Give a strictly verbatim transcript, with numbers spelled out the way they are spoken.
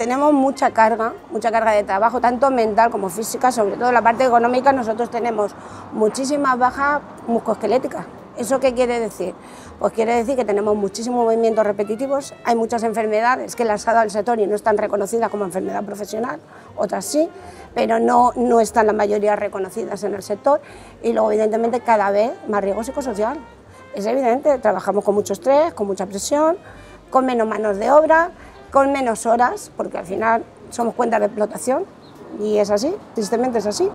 tenemos mucha carga, mucha carga de trabajo, tanto mental como física, sobre todo la parte económica. Nosotros tenemos muchísimas bajas musculoesqueléticas. ¿Eso qué quiere decir? Pues quiere decir que tenemos muchísimos movimientos repetitivos, hay muchas enfermedades que las ha dado el sector y no están reconocidas como enfermedad profesional, otras sí, pero no, no están la mayoría reconocidas en el sector, y luego evidentemente cada vez más riesgo psicosocial. Es evidente, trabajamos con mucho estrés, con mucha presión, con menos manos de obra, con menos horas, porque al final somos cuentas de explotación y es así, tristemente es así.